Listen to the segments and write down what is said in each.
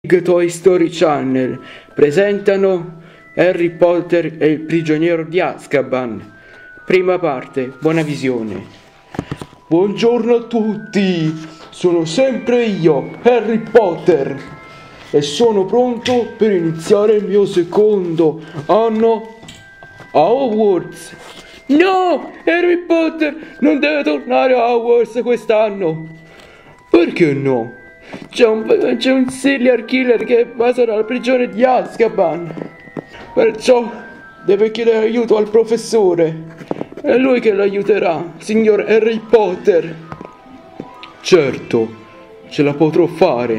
Toy Story Channel presentano Harry Potter e il prigioniero di Azkaban. Prima parte, buona visione. Buongiorno a tutti, sono sempre io, Harry Potter, e sono pronto per iniziare il mio secondo anno a Hogwarts. No, Harry Potter non deve tornare a Hogwarts quest'anno. Perché no? C'è un serial killer che va alla prigione di Azkaban. Perciò deve chiedere aiuto al professore. È lui che lo aiuterà, signor Harry Potter. Certo, ce la potrò fare.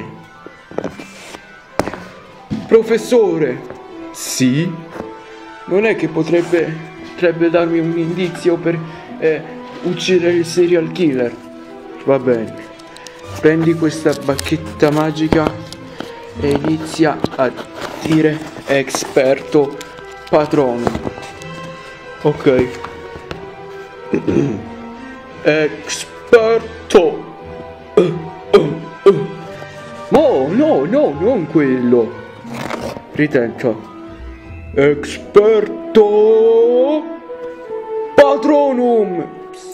Professore. Sì? Non è che potrebbe darmi un indizio per uccidere il serial killer? Va bene. Prendi questa bacchetta magica e inizia a dire esperto patrono. Ok. Esperto. No, non quello. Ritenta. Esperto patronum.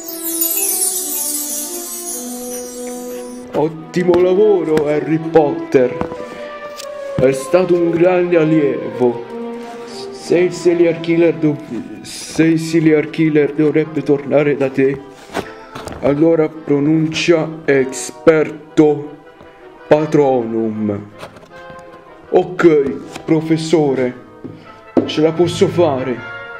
Ottimo lavoro, Harry Potter. È stato un grande allievo. Se il serial killer dovrebbe tornare da te, allora pronuncia esperto patronum. Ok, professore, ce la posso fare.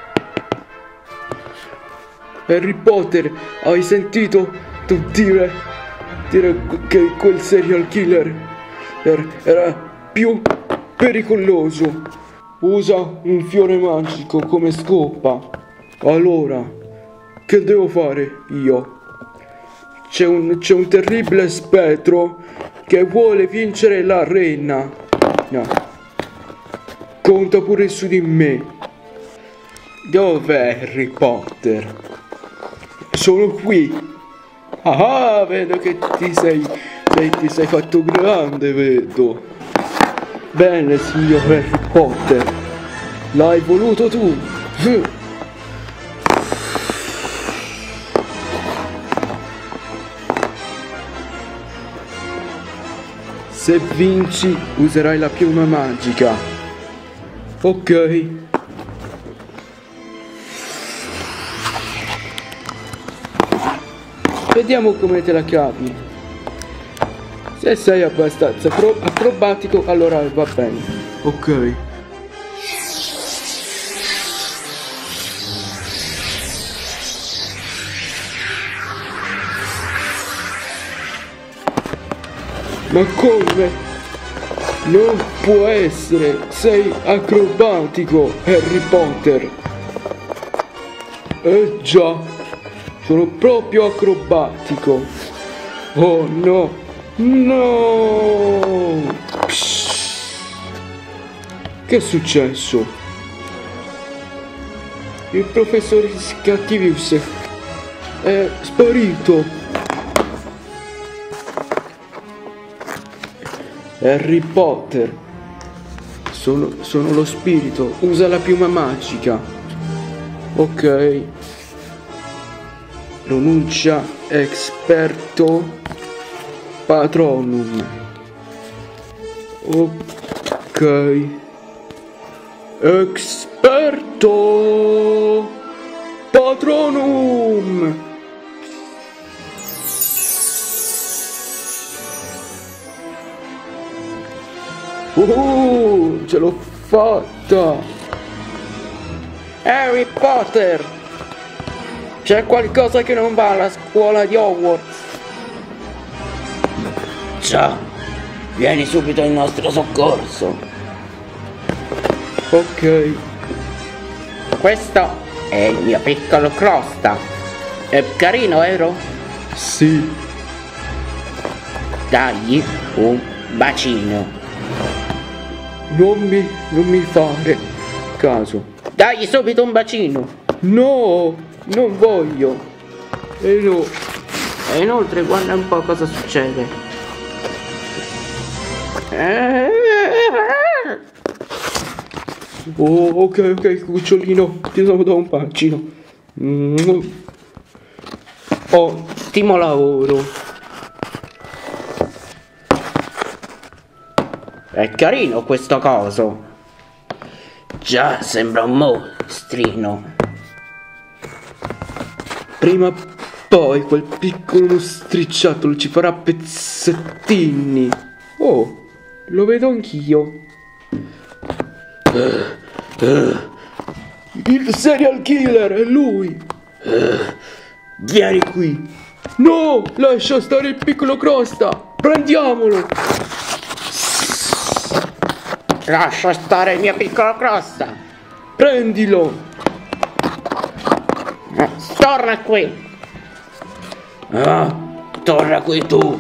Harry Potter, hai sentito dire che quel serial killer era più pericoloso? Usa un fiore magico come scopa. Allora, che devo fare io? C'è un terribile spettro che vuole vincere la reina. No. Conta pure su di me. Dov'è Harry Potter? Sono qui. Ah, vedo che ti sei fatto grande, vedo. Bene, signor Harry Potter, l'hai voluto tu. Se vinci, userai la piuma magica. Ok. Vediamo come te la cavi. Se sei abbastanza acrobatico, allora va bene. Ok. Ma come? Non può essere. Sei acrobatico, Harry Potter. Già. Sono proprio acrobatico. Oh no. No. Psst. Che è successo? Il professore Scattivius è sparito. Harry Potter, sono lo spirito. Usa la piuma magica. Ok. Pronuncia esperto patronum. Ok. Esperto patronum. Ce l'ho fatta. Harry Potter, c'è qualcosa che non va alla scuola di Hogwarts. Già, vieni subito in nostro soccorso. Ok. Questo è il mio piccolo Crosta. È carino, vero? Sì. Dagli un bacino. Non mi fare caso. Dagli subito un bacino. No, non voglio. No. E inoltre guarda un po' cosa succede. Oh, ok, cucciolino, ti do un bacino. Ottimo lavoro. È carino questo coso. Già, sembra un mostrino. Prima o poi quel piccolo stricciattolo ci farà pezzettini. Oh, lo vedo anch'io. Il serial killer è lui. Vieni qui. No, lascia stare il piccolo Crosta. Prendiamolo. Lascia stare il mio piccolo Crosta. Prendilo. Torna qui. Torna qui tu.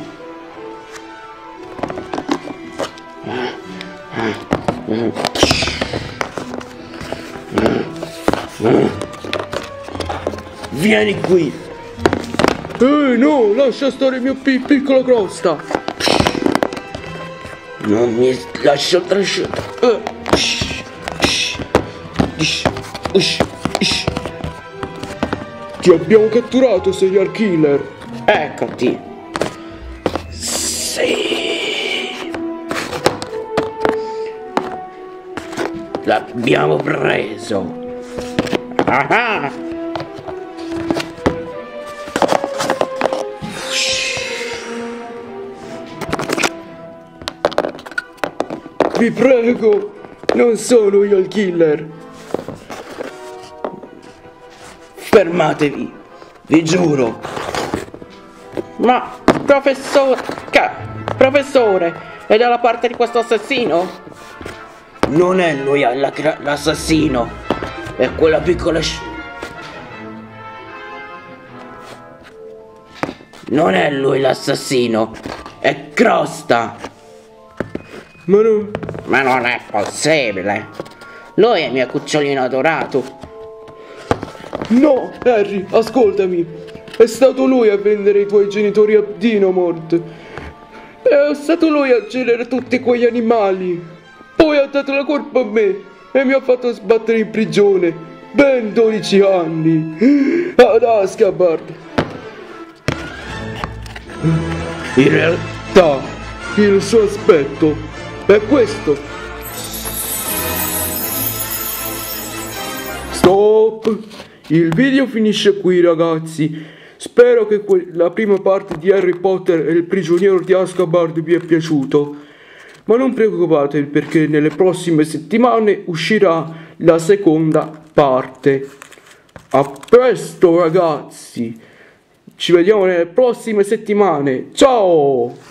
Vieni qui. No, lascia stare il mio piccolo Crosta. Non mi lascio trasciare. Ti abbiamo catturato, serial killer. Eccoti. Sì. L'abbiamo preso. Ah. Vi prego, non sono io il killer. Fermatevi, vi giuro. Ma, professore, è dalla parte di questo assassino? Non è lui l'assassino, è quella piccola Non è lui l'assassino, è Crosta. Ma non è possibile. Lui è il mio cucciolino adorato. No, Harry, ascoltami. È stato lui a vendere i tuoi genitori a Dinomord. È stato lui a uccidere tutti quegli animali. Poi ha dato la colpa a me e mi ha fatto sbattere in prigione. Ben 12 anni. Ad Azkaban. In realtà, il suo aspetto è questo. Stop! Il video finisce qui, ragazzi. Spero che la prima parte di Harry Potter e il prigioniero di Azkaban vi è piaciuto. Ma non preoccupatevi, perché nelle prossime settimane uscirà la seconda parte. A presto, ragazzi! Ci vediamo nelle prossime settimane. Ciao!